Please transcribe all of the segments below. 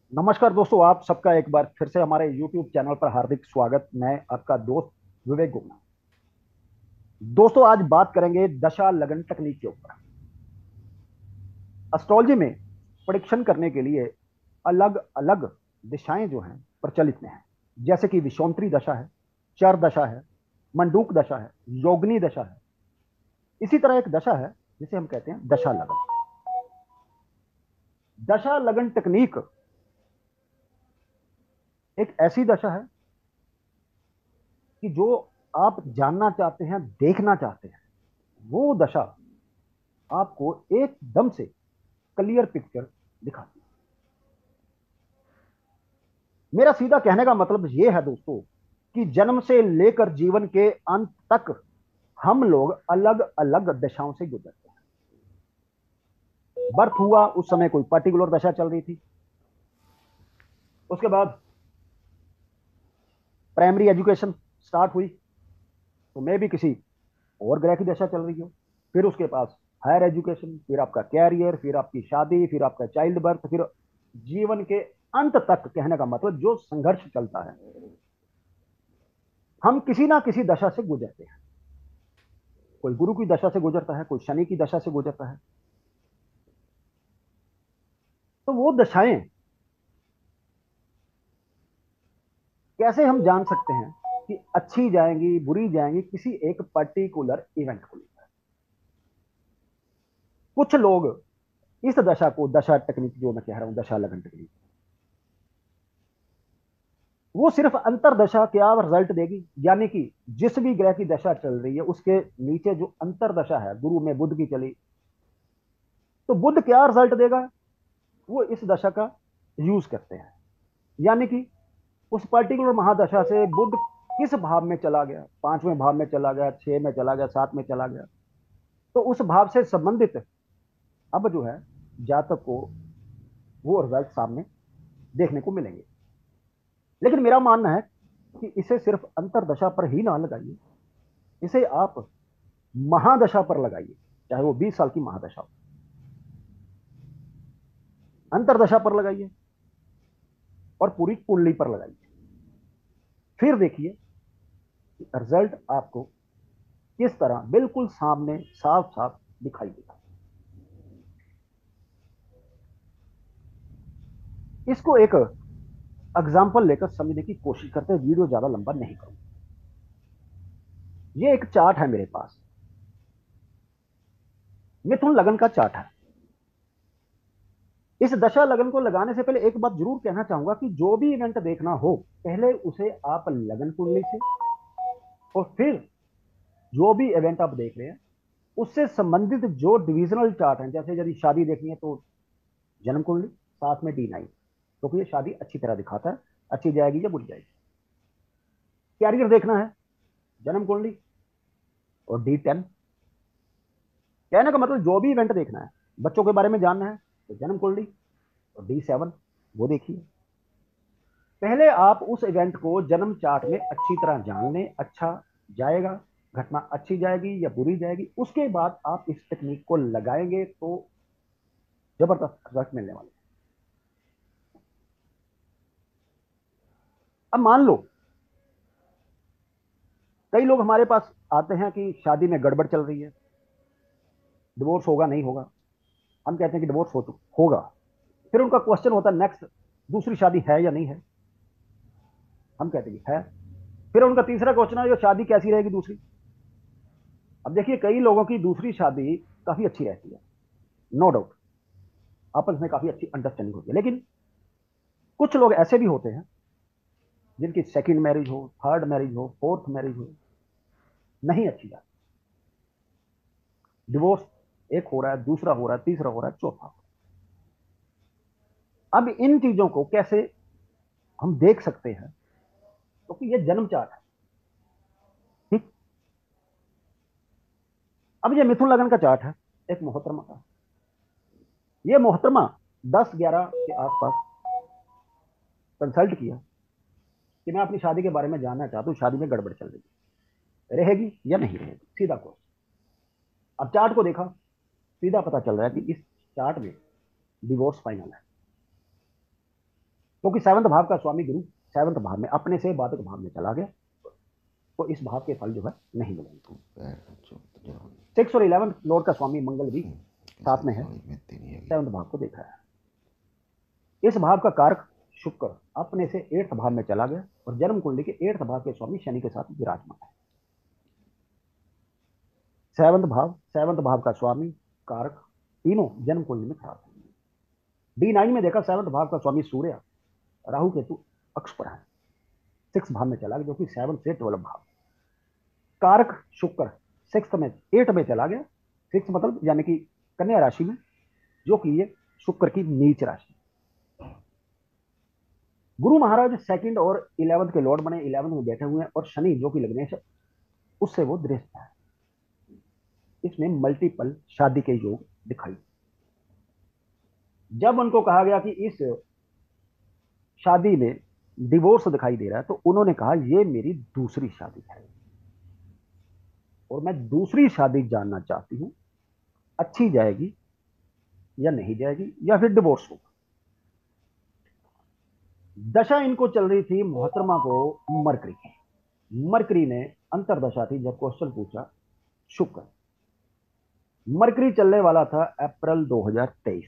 नमस्कार दोस्तों, आप सबका एक बार फिर से हमारे YouTube चैनल पर हार्दिक स्वागत। मैं आपका दोस्त विवेक गुप्ता। दोस्तों, आज बात करेंगे दशा लगन तकनीक के ऊपर। एस्ट्रोलॉजी में प्रेडिक्शन करने के लिए अलग अलग दिशाएं जो हैं प्रचलित में हैं। जैसे कि विषुवंतरी दशा है, चर दशा है, मंडूक दशा है, योगिनी दशा है। इसी तरह एक दशा है जिसे हम कहते हैं दशा लगन। दशा लगन तकनीक एक ऐसी दशा है कि जो आप जानना चाहते हैं, देखना चाहते हैं, वो दशा आपको एकदम से क्लियर पिक्चर दिखाती है। मेरा सीधा कहने का मतलब यह है दोस्तों कि जन्म से लेकर जीवन के अंत तक हम लोग अलग अलग दशाओं से गुजरते हैं। बर्थ हुआ उस समय कोई पर्टिकुलर दशा चल रही थी। उसके बाद प्राइमरी एजुकेशन स्टार्ट हुई तो मे भी किसी और ग्रह की दशा चल रही हो। फिर उसके पास हायर एजुकेशन, फिर आपका कैरियर, फिर आपकी शादी, फिर आपका चाइल्ड बर्थ, फिर जीवन के अंत तक। कहने का मतलब जो संघर्ष चलता है, हम किसी ना किसी दशा से गुजरते हैं। कोई गुरु की दशा से गुजरता है, कोई शनि की दशा से गुजरता है। तो वो दशाएं कैसे हम जान सकते हैं कि अच्छी जाएंगी बुरी जाएंगी किसी एक पर्टिकुलर इवेंट को लेकर। कुछ लोग इस दशा को, दशा टेक्निक जो मैं कह रहा हूं, दशा लगन टेक्निक, वो सिर्फ अंतरदशा क्या रिजल्ट देगी। यानी कि जिस भी ग्रह की दशा चल रही है उसके नीचे जो अंतरदशा है, गुरु में बुध की चली, तो बुध क्या रिजल्ट देगा, वो इस दशा का यूज करते हैं। यानी कि उस पर्टिकुलर महादशा से बुध किस भाव में चला गया, पांचवें भाव में चला गया, छह में चला गया, सात में चला गया, तो उस भाव से संबंधित अब जो है जातक को वो रिजल्ट सामने देखने को मिलेंगे। लेकिन मेरा मानना है कि इसे सिर्फ अंतरदशा पर ही ना लगाइए, इसे आप महादशा पर लगाइए। चाहे वो 20 साल की महादशा हो, अंतरदशा पर लगाइए और पूरी कुंडली पर लगाइए। फिर देखिए रिजल्ट आपको किस तरह बिल्कुल सामने साफ साफ दिखाई देगा। इसको एक एग्जाम्पल लेकर समझने की कोशिश करते हैं, वीडियो ज्यादा लंबा नहीं करूंगा। ये एक चार्ट है मेरे पास, मिथुन लगन का चार्ट है। इस दशा लगन को लगाने से पहले एक बात जरूर कहना चाहूंगा कि जो भी इवेंट देखना हो, पहले उसे आप लगन कुंडली से, और फिर जो भी इवेंट आप देख रहे हैं उससे संबंधित जो डिविजनल चार्ट है, जैसे यदि शादी देखनी है तो जन्म कुंडली, साथ में D9, क्योंकि ये शादी अच्छी तरह दिखाता है, अच्छी जाएगी या बुरी जाएगी। कैरियर देखना है, जन्म कुंडली और D10। कहने का मतलब जो भी इवेंट देखना है, बच्चों के बारे में जानना है तो जन्म कुंडली और D7 वो देखिए। पहले आप उस इवेंट को जन्म चार्ट में अच्छी तरह जान लें, अच्छा जाएगा, घटना अच्छी जाएगी या बुरी जाएगी, उसके बाद आप इस टेक्निक को लगाएंगे तो जबरदस्त रिजल्ट मिलने वाले। अब मान लो कई लोग हमारे पास आते हैं कि शादी में गड़बड़ चल रही है, डिवोर्स होगा नहीं होगा। हम कहते हैं कि डिवोर्स होगा। फिर उनका क्वेश्चन होता है नेक्स्ट, दूसरी शादी है या नहीं है। हम कहते हैं कि है। फिर उनका तीसरा क्वेश्चन है, जो शादी कैसी रहेगी दूसरी। अब देखिए कई लोगों की दूसरी शादी काफी अच्छी रहती है, नो डाउट, आपस में काफी अच्छी अंडरस्टैंडिंग होती है। लेकिन कुछ लोग ऐसे भी होते हैं जिनकी सेकंड मैरिज हो, थर्ड मैरिज हो, फोर्थ मैरिज हो, नहीं अच्छी जाती। डिवोर्स एक हो रहा है, दूसरा हो रहा है, तीसरा हो रहा है, चौथा हो रहा है। अब इन चीजों को कैसे हम देख सकते हैं, क्योंकि तो ये जन्म चार्ट है। ठीक। अब ये मिथुन लगन का चार्ट है, एक मोहतरमा का। ये मोहतरमा 10-11 के आसपास कंसल्ट किया कि मैं अपनी शादी के बारे में जानना चाहता हूँ, शादी में गड़बड़ चल रही है, रहेगी या नहीं रहेगी, सीधा क्वेश्चन। अब चार्ट को देखा, सीधा पता चल रहा है कि इस चार्ट में डिवोर्स फाइनल है। क्योंकि सेवंथ भाव का स्वामी गुरु सेवंथ भाव में अपने से बाधक भाव में चला गया, तो इस भाव के फल जो है नहीं मिलेंगे। 6 और 11 लॉर्ड का स्वामी मंगल भी साथ में है, सेवंथ भाव को देखा है। इस भाव का कारक शुक्र अपने से 8th भाव में चला गया और जन्म कुंडली के 8th भाव के स्वामी शनि के साथ विराजमान है। सेवंथ भाव का स्वामी कारक तीनों जन्म कुंडली में खराब है। D9 में देखा सेवंथ भाव का स्वामी सूर्य राहु केतु अक्ष पर है, 6th भाव में चला गया, जो कि 7 से 12 भाव। कारक शुक्र 6th में 8 में चला गया, 6 मतलब यानी कि कन्या राशि में, जो कि ये शुक्र की नीच राशि। गुरु महाराज 2nd और 11th के लॉर्ड बने, 11th में बैठे हुए हैं, और शनि जो कि लग्नेश है उससे वो दृष्ट है। इसमें मल्टीपल शादी के योग दिखाई। जब उनको कहा गया कि इस शादी में डिवोर्स दिखाई दे रहा है, तो उन्होंने कहा ये मेरी दूसरी शादी है और मैं दूसरी शादी जानना चाहती हूं, अच्छी जाएगी या नहीं जाएगी या फिर डिवोर्स होगा। दशा इनको चल रही थी मोहतरमा को मरकरी की। मरकरी ने अंतरदशा थी, जब क्वेश्चन पूछा शुक्र, मरकरी चलने वाला था अप्रैल 2023।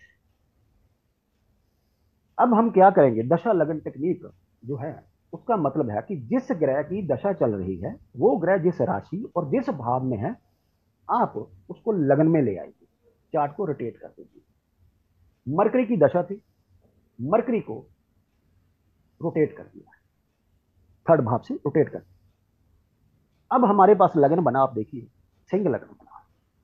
अब हम क्या करेंगे, दशा लगन टेक्निक जो है उसका मतलब है कि जिस ग्रह की दशा चल रही है वो ग्रह जिस राशि और जिस भाव में है आप उसको लगन में ले आइए, चार्ट को रोटेट कर दीजिए। मरकरी की दशा थी, मरकरी को रोटेट कर दिया, 3rd भाव से रोटेट कर दिया। अब हमारे पास लगन बना, आप देखिए सिंह लगन बना।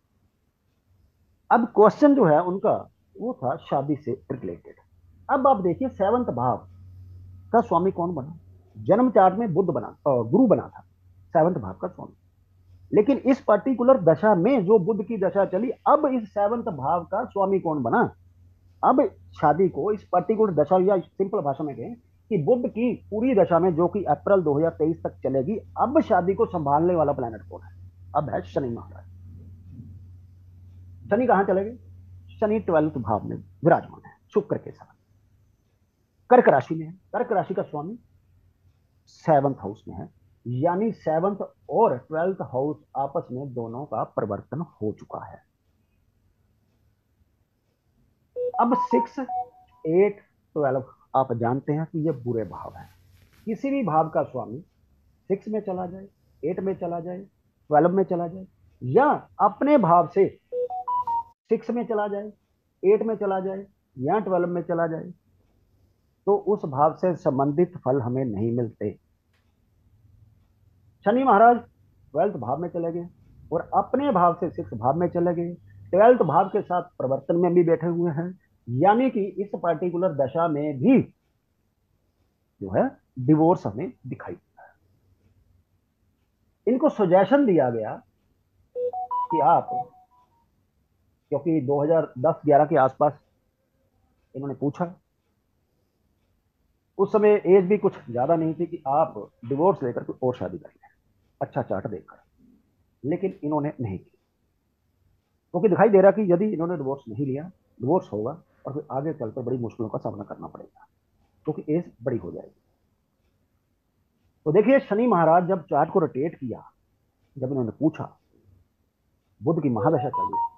अब क्वेश्चन जो है उनका वो था शादी से रिलेटेड। अब आप देखिए 7th भाव का स्वामी कौन बना, जन्म चार्ट में बुध बना, गुरु बना था 7th भाव का स्वामी। लेकिन इस पर्टिकुलर दशा में जो बुध की दशा चली, अब इस 7th भाव का स्वामी कौन बना। अब शादी को इस पर्टिकुलर दशा, या सिंपल भाषा में कहें कि बुध की पूरी दशा में जो कि अप्रैल 2023 तक चलेगी, अब शादी को संभालने वाला प्लैनेट कौन है, अब है शनि महाराज। शनि कहां चले गए, शनि 12th भाव में विराजमान है शुक्र के साथ, कर्क राशि में है। कर्क राशि का स्वामी 7th हाउस में है, यानी 7th और 12th हाउस आपस में दोनों का परिवर्तन हो चुका है। अब 6, 8, 12 आप जानते हैं कि ये बुरे भाव है। किसी भी भाव का स्वामी 6 में चला जाए, 8 में चला जाए, 12 में चला जाए, या अपने भाव से 6 में चला जाए, 8 में चला जाए या 12 में चला जाए, तो उस भाव से संबंधित फल हमें नहीं मिलते। शनि महाराज 12th भाव में चले गए और अपने भाव से 6th भाव में चले गए, 12th भाव के साथ प्रवर्तन में भी बैठे हुए हैं, यानी कि इस पर्टिकुलर दशा में भी जो है डिवोर्स हमें दिखाई देता है। इनको सजेशन दिया गया कि आप, क्योंकि 2010-11 के आसपास इन्होंने पूछा, उस समय एज भी कुछ ज्यादा नहीं थी कि आप डिवोर्स लेकर कोई और शादी करेंगे अच्छा चार्ट देखकर, लेकिन इन्होंने नहीं की, क्योंकि दिखाई दे रहा कि यदि इन्होंने डिवोर्स नहीं लिया, डिवोर्स होगा और फिर आगे चलकर बड़ी मुश्किलों का सामना करना पड़ेगा, क्योंकि एज बड़ी हो जाएगी। तो देखिए शनि महाराज जब चार्ट को रोटेट किया, जब इन्होंने पूछा, बुध की महादशा चल रही,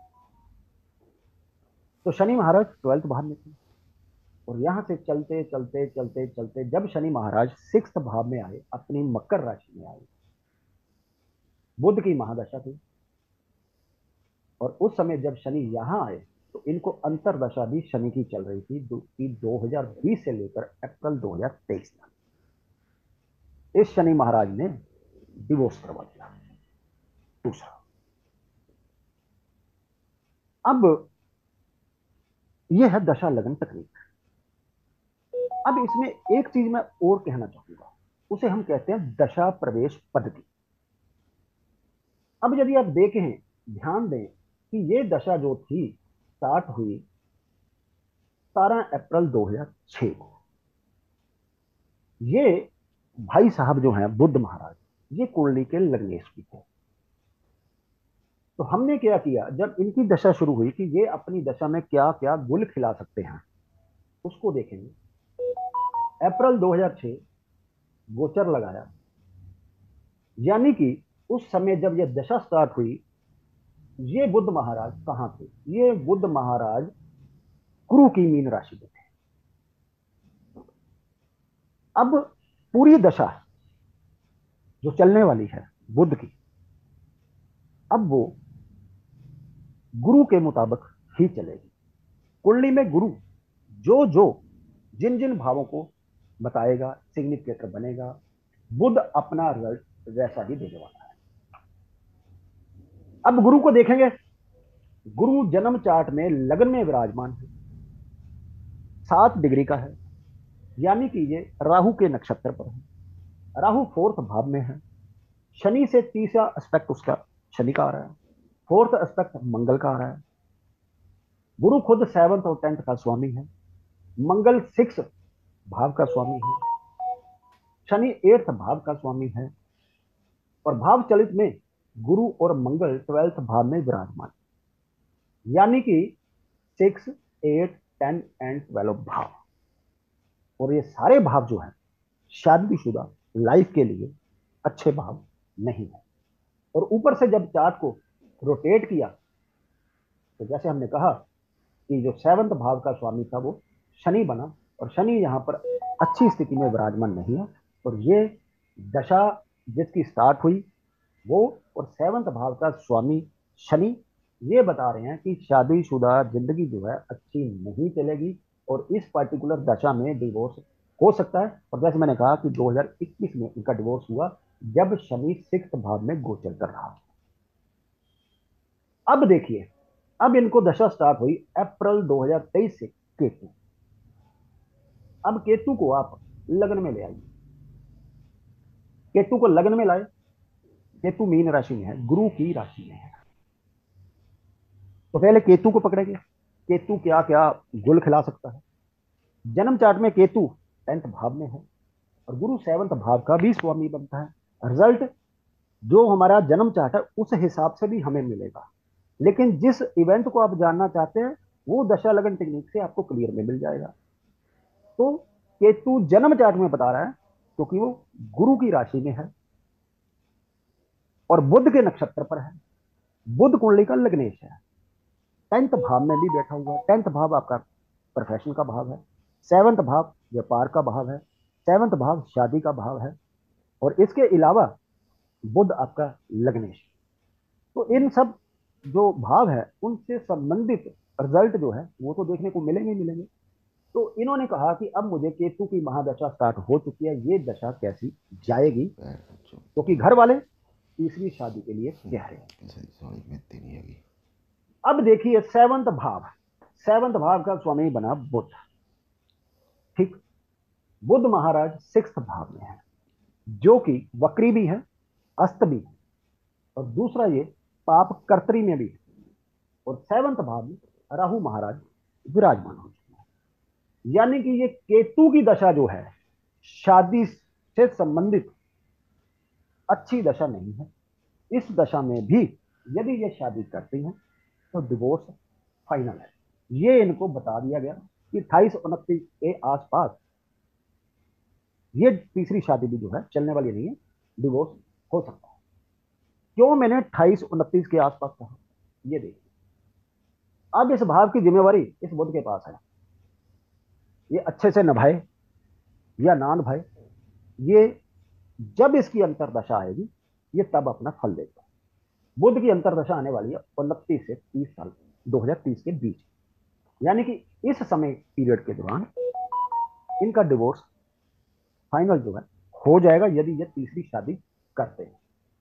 तो शनि महाराज 12th भाव में थे और यहां से चलते चलते चलते चलते जब शनि महाराज 6th भाव में आए, अपनी मकर राशि में आए, बुध की महादशा थी, और उस समय जब शनि यहां आए तो इनको अंतरदशा भी शनि की चल रही थी, 2020 से लेकर अप्रैल 2023 तक। इस शनि महाराज ने डिवोर्स करवा दिया दूसरा। अब यह है दशा लगन तकनीक। अब इसमें एक चीज मैं और कहना चाहूंगा, उसे हम कहते हैं दशा प्रवेश पद्धति। अब यदि आप देखें, ध्यान दें कि ये दशा जो थी स्टार्ट हुई 17 अप्रैल 2006 को। ये भाई साहब जो हैं बुद्ध महाराज, ये कुंडली के लग्नेश भी थे। तो हमने क्या किया, जब इनकी दशा शुरू हुई कि ये अपनी दशा में क्या क्या गुल खिला सकते हैं उसको देखेंगे। अप्रैल 2006 गोचर लगाया, यानी कि उस समय जब यह दशा स्टार्ट हुई, ये बुध महाराज कहां थे? ये बुध महाराज गुरु की मीन राशि में थे। अब पूरी दशा जो चलने वाली है बुध की, अब वो गुरु के मुताबिक ही चलेगी। कुंडली में गुरु जो जो जिन जिन भावों को बताएगा, सिग्निफिकेटर बनेगा, बुध अपना रिजल्ट वैसा ही देने वाला है। अब गुरु को देखेंगे। गुरु जन्म चार्ट में लगन में विराजमान है, 7 डिग्री का है, यानी कि ये राहु के नक्षत्र पर है। राहु 4th भाव में है। शनि से तीसरा एस्पेक्ट उसका शनि का आ रहा है, 4th एस्पेक्ट मंगल का आ रहा है। गुरु खुद 7th और 10th का स्वामी है। मंगल 6th भाव का स्वामी है। शनि 8th भाव का स्वामी है। और भाव चलित में गुरु और मंगल 12th भाव में विराजमान, यानी कि 6, 8, 10 एंड 12 भाव। और ये सारे भाव जो है शादीशुदा लाइफ के लिए अच्छे भाव नहीं है। और ऊपर से जब चार्ट को रोटेट किया, तो जैसे हमने कहा कि जो 7th भाव का स्वामी था वो शनि बना, और शनि यहाँ पर अच्छी स्थिति में विराजमान नहीं है। और ये दशा जिसकी स्टार्ट हुई वो, और 7th भाव का स्वामी शनि, ये बता रहे हैं कि शादीशुदा जिंदगी जो है अच्छी नहीं चलेगी, और इस पर्टिकुलर दशा में डिवोर्स हो सकता है। और जैसे मैंने कहा कि 2021 में इनका डिवोर्स हुआ, जब शनि 6th भाव में गोचर कर रहा। अब देखिए, अब इनको दशा स्टार्ट हुई अप्रैल 2023 से केतु। अब केतु को आप लग्न में ले आइए। केतु को लग्न में लाए। केतु मीन राशि में है, गुरु की राशि में है। तो पहले केतु को पकड़ेंगे। केतु क्या क्या गुल खिला सकता है? जन्म चार्ट में केतु 10th भाव में है, और गुरु 7th भाव का भी स्वामी बनता है। रिजल्ट जो हमारा जन्म चार्ट है उस हिसाब से भी हमें मिलेगा, लेकिन जिस इवेंट को आप जानना चाहते हैं वो दशा लगन टेक्निक से आपको क्लियर में मिल जाएगा। तो केतु जन्म चार्ट में बता रहा है, क्योंकि वो गुरु की राशि में है और बुध के नक्षत्र पर है। बुध कुंडली का लग्नेश है, 10th भाव में भी बैठा हुआ है। 10th भाव आपका प्रोफेशन का भाव है, 7th भाव व्यापार का भाव है, 7th भाव शादी का भाव है, और इसके अलावा बुध आपका लग्नेश। तो इन सब जो भाव है उनसे संबंधित रिजल्ट जो है वो तो देखने को मिलेंगे ही मिलेंगे। तो इन्होंने कहा कि अब मुझे केतु की महादशा स्टार्ट हो चुकी है, ये दशा कैसी जाएगी, क्योंकि घर वाले तीसरी शादी के लिए कह रहे हैं। अब देखिए 7th भाव, 7th भाव का स्वामी बना बुध। ठीक, बुध महाराज 6th भाव में है, जो कि वक्री भी है, अस्त भी है, और दूसरा ये पाप कर्तरी में भी है। और 7th भाव में राहु महाराज विराजमान हो चुके हैं, यानी कि ये केतु की दशा जो है शादी से संबंधित अच्छी दशा नहीं है। इस दशा में भी यदि ये शादी करती हैं तो डिवोर्स फाइनल है। ये इनको बता दिया गया कि 28-29 के आसपास ये तीसरी शादी भी जो है चलने वाली नहीं है, डिवोर्स हो सकता है। क्यों मैंने 28-29 के आसपास कहा, ये देखिए। अब इस भाव की जिम्मेवारी इस बुध के पास है, ये अच्छे से निभाए या ना निभाए, ये जब इसकी अंतरदशा आएगी ये तब अपना फल देगा। बुध की अंतरदशा आने वाली है 29 से 30 साल 2030 के बीच, यानी कि इस समय पीरियड के दौरान इनका डिवोर्स फाइनल जो है हो जाएगा, यदि ये तीसरी शादी करते हैं।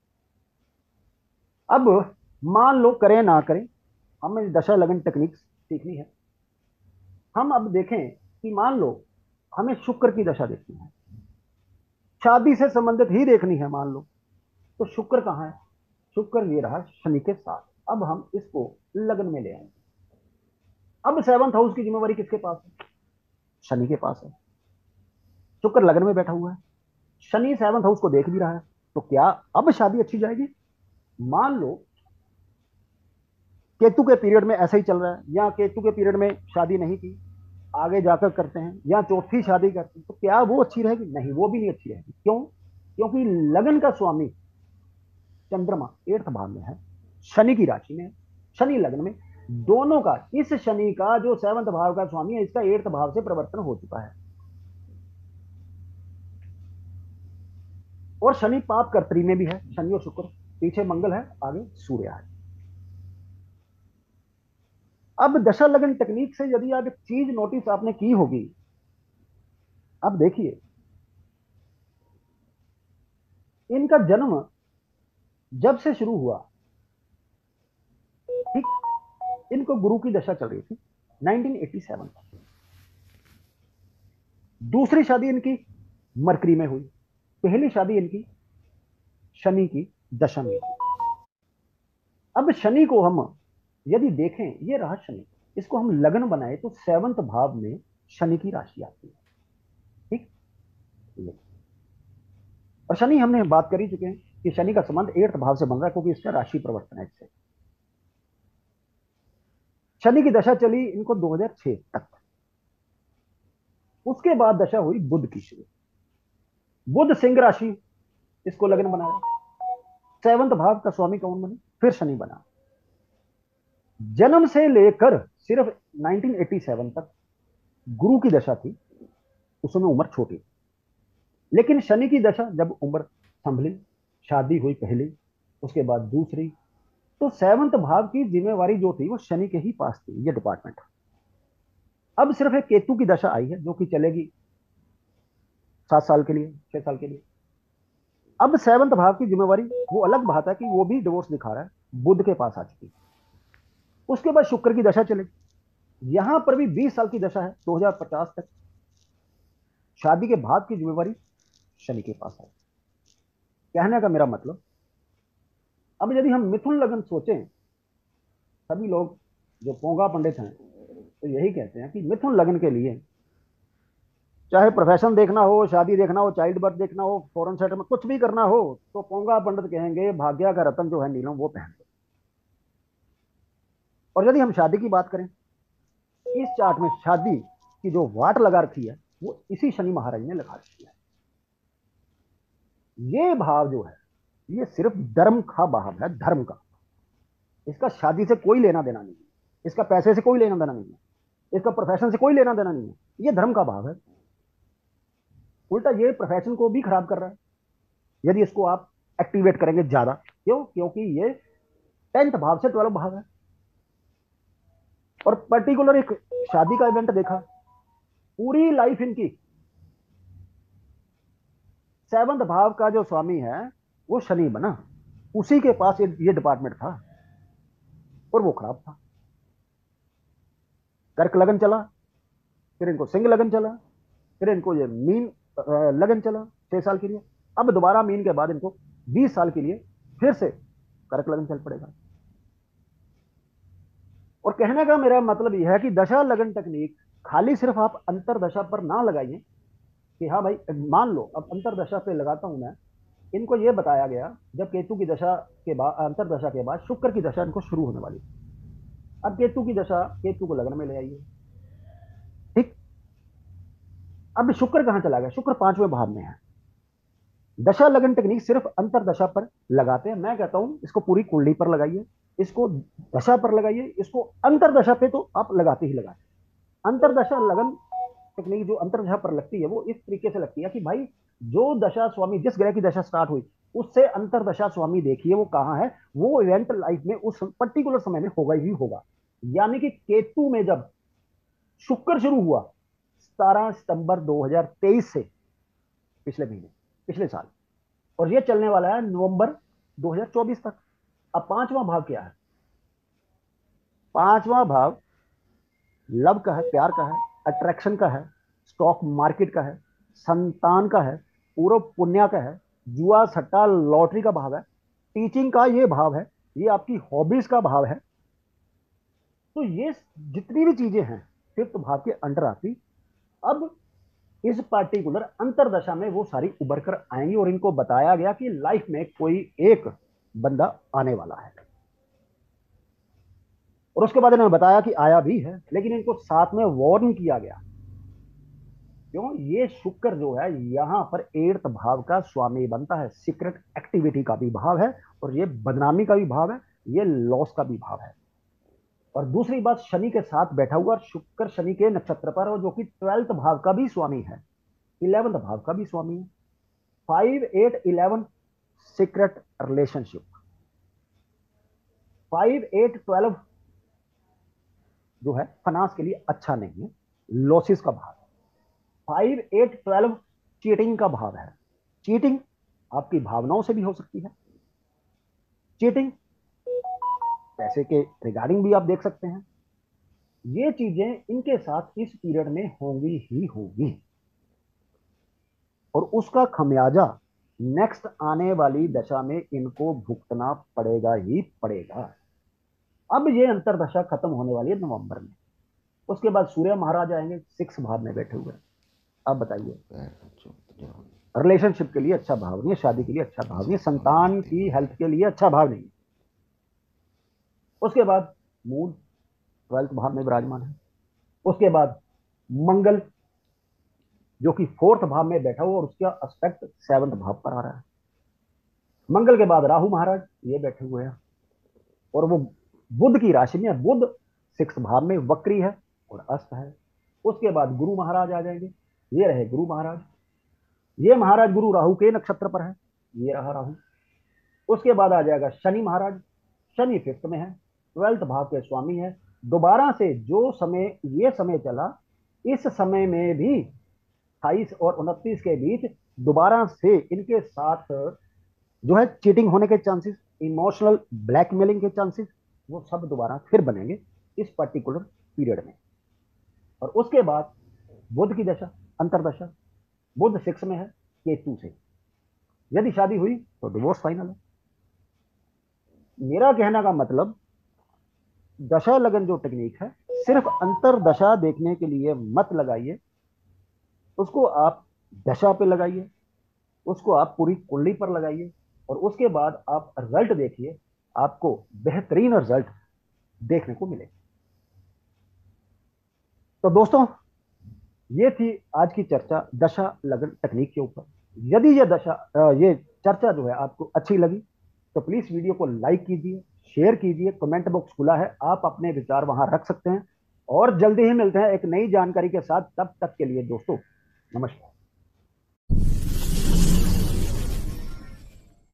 अब मान लो करें ना करें, हमें दशा लगन टेक्निक सीखनी है। हम अब देखें कि मान लो हमें शुक्र की दशा देखनी है, शादी से संबंधित ही देखनी है मान लो, तो शुक्र कहां है? शुक्र ये रहा शनि के साथ। अब हम इसको लगन में ले आएंगे। अब 7th हाउस की जिम्मेवारी किसके पास है? शनि के पास है। शुक्र लगन में बैठा हुआ है, शनि 7th हाउस को देख भी रहा है, तो क्या अब शादी अच्छी जाएगी? मान लो केतु के पीरियड में ऐसा ही चल रहा है, या केतु के पीरियड में शादी नहीं की, आगे जाकर करते हैं या चौथी शादी करते हैं, तो क्या वो अच्छी रहेगी? नहीं, वो भी नहीं अच्छी रहेगी। क्यों? क्योंकि लगन का स्वामी चंद्रमा 8th भाव में है, शनि की राशि में है, शनि लग्न में। दोनों का, इस शनि का जो 7th भाव का स्वामी है, इसका 8th भाव से परिवर्तन हो चुका है। और शनि पाप कर्त्री में भी है, शनि और शुक्र, पीछे मंगल है, आगे सूर्य है। अब दशा लगन टेक्निक से यदि आप एक चीज नोटिस आपने की होगी, अब देखिए, इनका जन्म जब से शुरू हुआ, ठीक, इनको गुरु की दशा चल रही थी 1987। दूसरी शादी इनकी मरकरी में हुई, पहली शादी इनकी शनि की दशा में हुई। अब शनि को हम यदि देखें, ये रहा शनि, इसको हम लगन बनाए तो 7th भाव में शनि की राशि आती है, ठीक। और शनि हमने बात कर ही चुके हैं कि शनि का संबंध 8th भाव से बन रहा है, क्योंकि इसका राशि परिवर्तन है इससे। शनि की दशा चली इनको 2006 तक। उसके बाद दशा हुई बुध की शुरू। बुध सिंह राशि, इसको लगन बनाया, 7th भाव का स्वामी कौन बने? फिर शनि बना। जन्म से लेकर सिर्फ 1987 तक गुरु की दशा थी, उसमें उम्र छोटी, लेकिन शनि की दशा जब उम्र संभली, शादी हुई पहली, उसके बाद दूसरी, तो 7th भाव की जिम्मेवारी जो थी वो शनि के ही पास थी, ये डिपार्टमेंट। अब सिर्फ एक केतु की दशा आई है जो कि चलेगी 7 साल के लिए, 6 साल के लिए। अब 7th भाव की जिम्मेवारी, वो अलग बात है कि वो भी डिवोर्स दिखा रहा है, बुध के पास आ चुकी। उसके बाद शुक्र की दशा चलेगी, यहां पर भी 20 साल की दशा है, 2050 तक। शादी के बाद की जिम्मेवारी शनि के पास है। कहने का मेरा मतलब, अब यदि हम मिथुन लगन सोचें, सभी लोग जो पोंगा पंडित हैं तो यही कहते हैं कि मिथुन लगन के लिए चाहे प्रोफेशन देखना हो, शादी देखना हो, चाइल्ड बर्थ देखना हो, फॉरेन सेटल में कुछ भी करना हो, तो पोंगा पंडित कहेंगे भाग्य का रतन जो है नीलम वो पहन दो। और यदि हम शादी की बात करें, इस चार्ट में शादी की जो वाट लगा रखी है वो इसी शनि महाराज ने लगा रखी है। ये भाव जो है, ये सिर्फ धर्म का भाव है, धर्म का। इसका शादी से कोई लेना देना नहीं है, इसका पैसे से कोई लेना देना नहीं है, इसका प्रोफेशन से कोई लेना देना नहीं है, ये धर्म का भाव है। उल्टा ये प्रोफेशन को भी खराब कर रहा है यदि इसको आप एक्टिवेट करेंगे ज्यादा। क्यों? क्योंकि ये 10th भाव से 12 भाव है। और पर्टिकुलर एक शादी का इवेंट देखा, पूरी लाइफ इनकी 7th भाव का जो स्वामी है वो शनि बना, उसी के पास ये डिपार्टमेंट था और वो खराब था। कर्क लगन चला, फिर इनको सिंह लगन चला, फिर इनको ये मीन लगन चला 6 साल के लिए। अब दोबारा मीन के बाद इनको 20 साल के लिए फिर से कर्क लगन चल पड़ेगा। और कहने का मेरा मतलब यह है कि दशा लगन टेक्निक खाली सिर्फ आप अंतर दशा पर ना लगाइए कि हाँ भाई, मान लो अब अंतर दशा पे लगाता हूं मैं, इनको ये बताया गया जब केतु की दशा के बाद, अंतर दशा के बाद शुक्र की दशा इनको शुरू होने वाली। अब केतु की दशा, केतु को लगन में ले आइए, ठीक। अब शुक्र कहां चला गया? शुक्र 5वें भाव में है। दशा लगन टेक्निक सिर्फ अंतर दशा पर लगाते हैं। मैं कहता हूं इसको पूरी कुंडली पर लगाइए, इसको दशा पर लगाइए, इसको अंतर दशा पे तो आप लगाते ही लगाते। अंतर दशा लगन टेक्निक जो अंतर दशा पर लगती है वो इस तरीके से लगती है कि भाई, जो दशा स्वामी, जिस ग्रह की दशा स्टार्ट हुई उससे अंतर दशा स्वामी देखिए वो कहां है, वो इवेंट लाइफ में उस पर्टिकुलर समय में होगा ही होगा। यानी कि केतु में जब शुक्र शुरू हुआ 17 सितंबर 2023 से, पिछले महीने, पिछले साल, और ये चलने वाला है नवंबर 2024 तक। अब 5वां भाव क्या है? 5वां भाव लव का है, प्यार का है, अट्रैक्शन का है, स्टॉक मार्केट का है, संतान का है, पूर्व पुण्य का है, जुआ सट्टा लॉटरी का भाव है, टीचिंग का ये भाव है, ये आपकी हॉबीज का भाव है। तो ये जितनी भी चीजें हैं 5th भाव के अंडर आती। अब इस पार्टिकुलर अंतरदशा में वो सारी उभर कर आएंगी और इनको बताया गया कि लाइफ में कोई एक बंदा आने वाला है। और उसके बाद इन्होंने बताया कि आया भी है, लेकिन इनको साथ में वार्न किया गया क्यों? ये शुक्र जो है यहाँ पर 8th भाव का स्वामी बनता है, सीक्रेट एक्टिविटी का भी भाव है, और ये बदनामी का भी भाव है, ये लॉस का भी भाव है। और दूसरी बात, शनि के साथ बैठा हुआ, शुक्र शनि के नक्षत्र पर, और जो कि 12th भाव का भी स्वामी है, 11th भाव का भी स्वामी है। 5, 8, 11 सीक्रेट रिलेशनशिप। 5, 8, 12 जो है फाइनेंस के लिए अच्छा नहीं है, लॉसेस का भाव है। 5, 8, 12 चीटिंग का भाव है। चीटिंग आपकी भावनाओं से भी हो सकती है। चीटिंग पैसे के रिगार्डिंग भी आप देख सकते हैं। ये चीजें इनके साथ इस पीरियड में होंगी ही होंगी, और उसका खमियाजा नेक्स्ट आने वाली दशा में इनको भुगतना पड़ेगा ही पड़ेगा। अब ये अंतरदशा खत्म होने वाली है नवंबर में, उसके बाद सूर्य महाराज आएंगे 6 भाव में बैठे हुए। अब बताइए, रिलेशनशिप के लिए अच्छा भाव नहीं है, शादी के लिए अच्छा भाव नहीं है, संतान की हेल्थ के लिए अच्छा भाव नहीं है। उसके बाद मून 12th भाव में विराजमान है। उसके बाद मंगल जो कि 4th भाव में बैठा हुआ, और उसका एस्पेक्ट 7th भाव पर आ रहा है। मंगल के बाद राहु महाराज ये बैठे हुए हैं, और वो बुध की राशि में, बुध 6th भाव में वक्री है और अस्त है। उसके बाद गुरु महाराज आ जाएंगे, ये रहे गुरु महाराज। ये महाराज गुरु राहु के नक्षत्र पर है, ये रहा राहु। उसके बाद आ जाएगा शनि महाराज, शनि 5th में है, 12th भाव के स्वामी है। दोबारा से जो समय ये समय चला, इस समय में भी 28 और 29 के बीच दोबारा से इनके साथ जो है चीटिंग होने के चांसेस, इमोशनल ब्लैकमेलिंग के चांसेस, वो सब दोबारा फिर बनेंगे इस पर्टिकुलर पीरियड में। और उसके बाद बुध की दशा, अंतरदशा, बुध 6 में है केतु से। यदि शादी हुई तो डिवोर्स फाइनल है। मेरा कहना का मतलब, दशा लगन जो टेक्निक है, सिर्फ अंतरदशा देखने के लिए मत लगाइए, उसको आप दशा पे लगाइए, उसको आप पूरी कुंडली पर लगाइए, और उसके बाद आप रिजल्ट देखिए, आपको बेहतरीन रिजल्ट देखने को मिले। तो दोस्तों, ये थी आज की चर्चा दशा लगन टेक्निक के ऊपर। यदि ये चर्चा जो है आपको अच्छी लगी, तो प्लीज वीडियो को लाइक कीजिए, शेयर कीजिए, कमेंट बॉक्स खुला है, आप अपने विचार वहां रख सकते हैं। और जल्दी ही मिलते हैं एक नई जानकारी के साथ, तब तक के लिए दोस्तों नमस्कार।